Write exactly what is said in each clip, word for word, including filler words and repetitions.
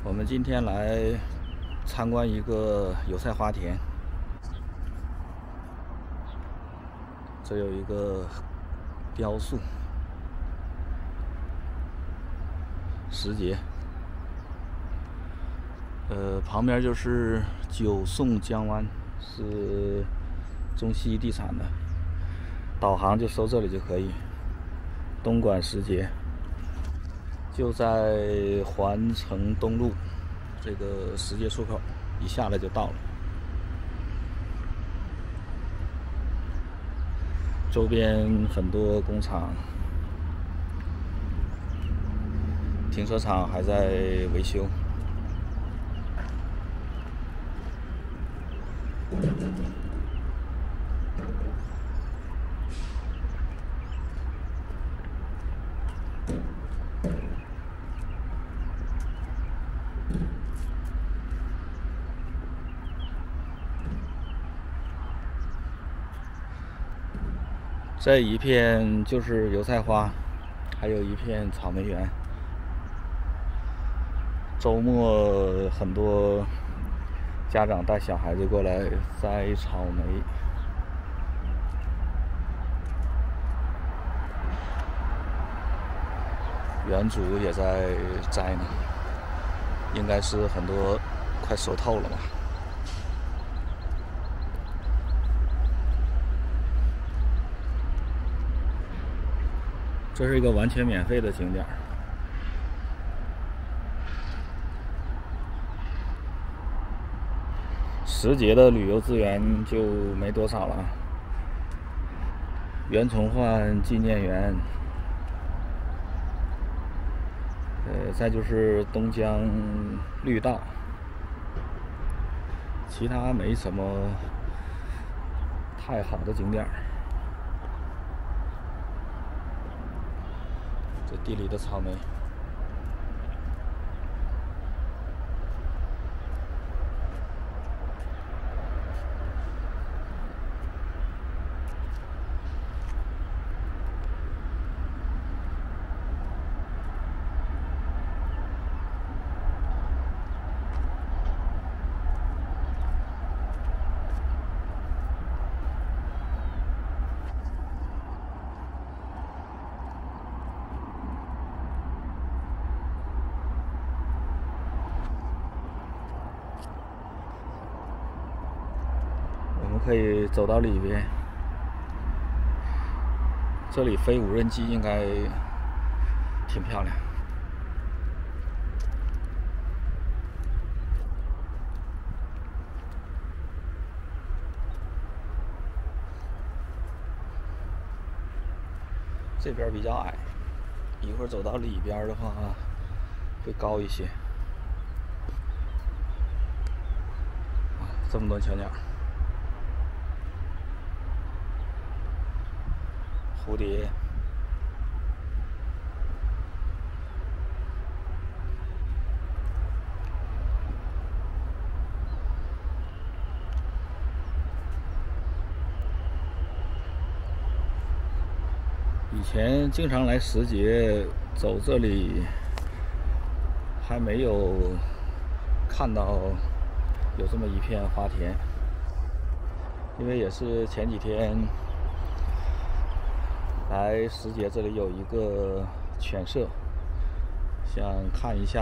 我们今天来参观一个油菜花田，这有一个雕塑，时节。呃，旁边就是九宋江湾，是中西地产的，导航就搜这里就可以。东莞时节，就在环城东路这个时节出口，一下来就到了。周边很多工厂，停车场还在维修。这一片就是油菜花，还有一片草莓园。周末很多家长带小孩子过来摘草莓。园主也在摘呢，应该是很多快熟透了吧。这是一个完全免费的景点。时节的旅游资源就没多少了，袁崇焕纪念园，呃，再就是东江绿道，其他没什么太好的景点。这地里的草莓。我们可以走到里边，这里飞无人机应该挺漂亮。这边比较矮，一会儿走到里边的话会高一些。啊，这么多小鸟。蝴蝶，以前经常来时节走这里，还没有看到有这么一片花田，因为也是前几天来时节这里有一个犬舍，想看一下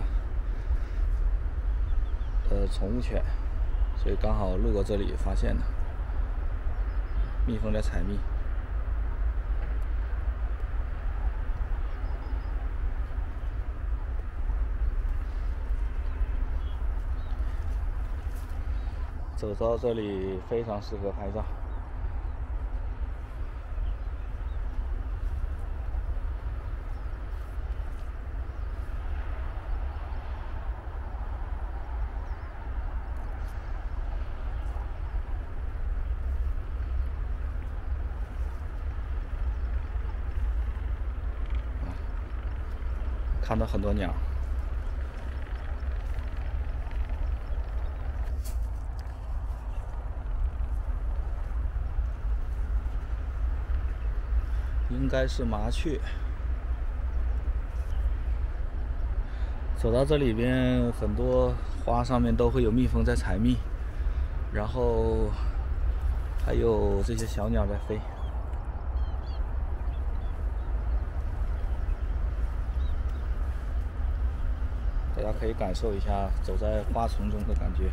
呃宠物犬，所以刚好路过这里发现的。蜜蜂在采蜜。走到这里非常适合拍照。看到很多鸟。应该是麻雀。 走到这里边，很多花上面都会有蜜蜂在采蜜，然后还有这些小鸟在飞。大家可以感受一下走在花丛中的感觉。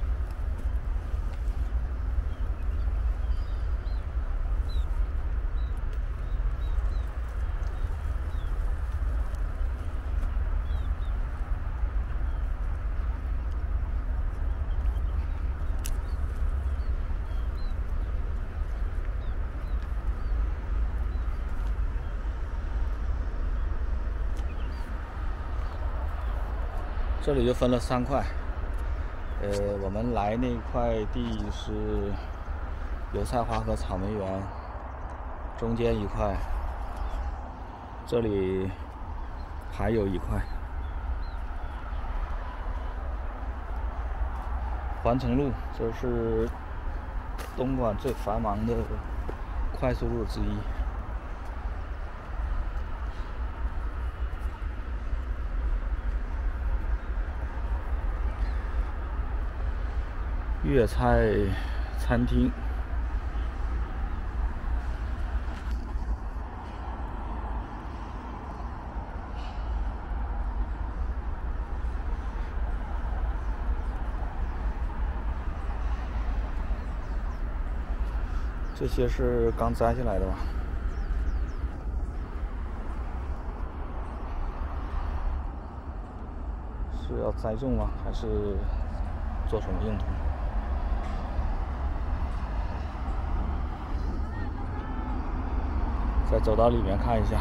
这里就分了三块，呃，我们来那块地是油菜花和草莓园，中间一块，这里还有一块。环城路，这是东莞最繁忙的快速路之一。粤菜餐厅，这些是刚摘下来的吧？是要栽种吗？还是做什么用途？再走到里面看一下。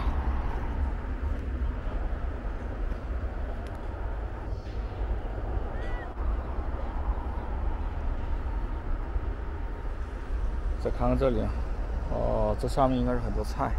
再看看这里，哦，这上面应该是很多菜。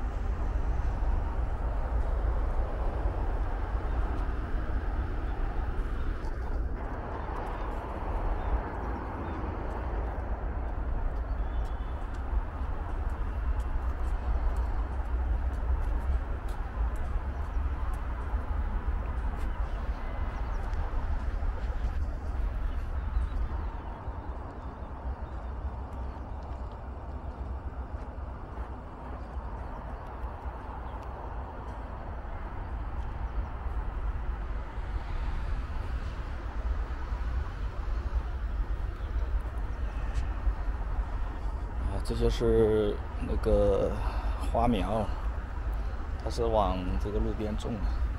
这些是那个花苗，它是往这个路边种的。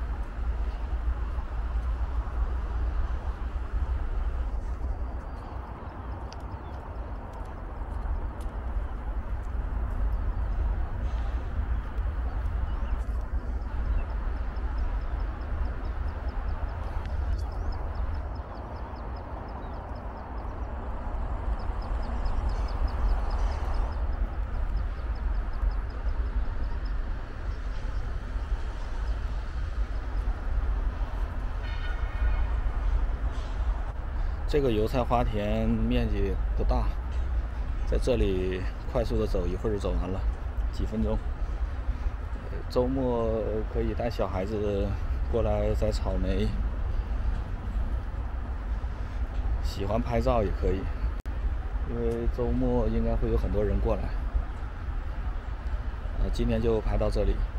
这个油菜花田面积不大，在这里快速的走，一会儿就走完了，几分钟。周末可以带小孩子过来摘草莓，喜欢拍照也可以，因为周末应该会有很多人过来。呃，今天就拍到这里。